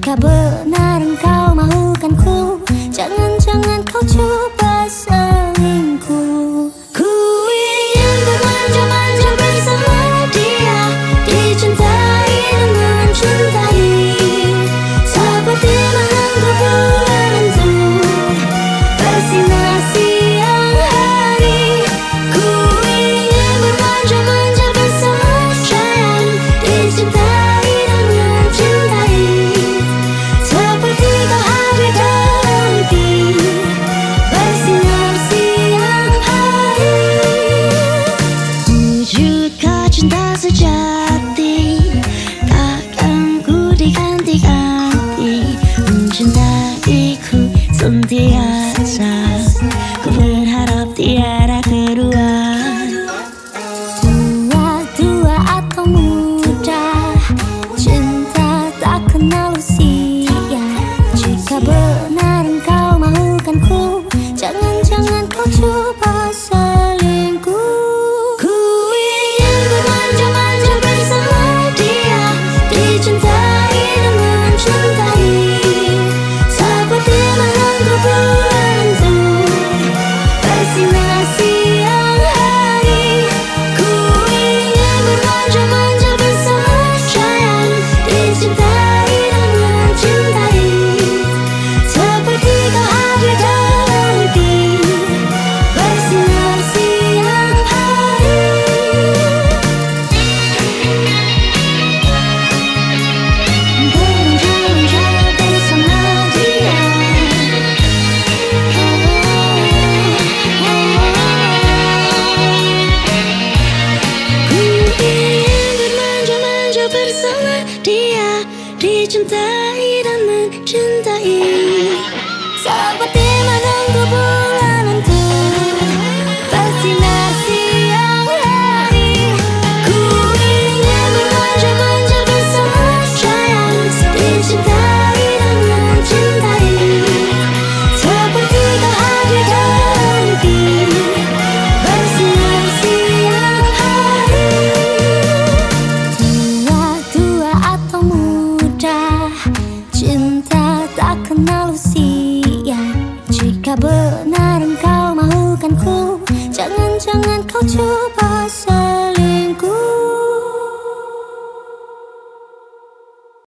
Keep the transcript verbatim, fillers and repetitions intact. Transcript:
Jika benar engkau mahukanku, jangan-jangan kau coba selingkuh. Ku ingin bermanja-manja bersama dia, dicintai dan mencintai, seperti menunggu bulan untuk bersinar siang hari. Ku ingin bermanja-manja bersama sayang, dicintai dan mencintai, seperti kau hadir dalam mimpi, bersinar siang hari. Wujudkah cinta sejati, takkan ku diganti-ganti, mencintaiku sentiasa, ku berharap tiada kedua. Tua-tua atau muda, cinta tak kenal usia. Jika benar engkau mahukanku, jangan-jangan kau coba selingkuh. Ku ingin bermanja-manja bersama dia, dicintai dan mencintai, seperti menunggu bulan untuk bersinar siang hari. Ku ingin bermanja-manja bersama sayang, dicintai dan mencintai, seperti kau hadir dalam mimpi, bersinar siang hari. Bermanja-manja bersama dia, ku ingin bermanja-manja bersama dia, dicintai dan mencintai, seperti menunggu bulan untuk bersinar siang hari. Ku ingin bermanja-manja bersama sayang, dicintai dan mencintai, seperti kau hadir dalam mimpi, bersinar siang hari. Tua-tua atau muda, cinta tak kenal usia. Jika benar engkau mahukanku, jangan-jangan kau coba selingkuh.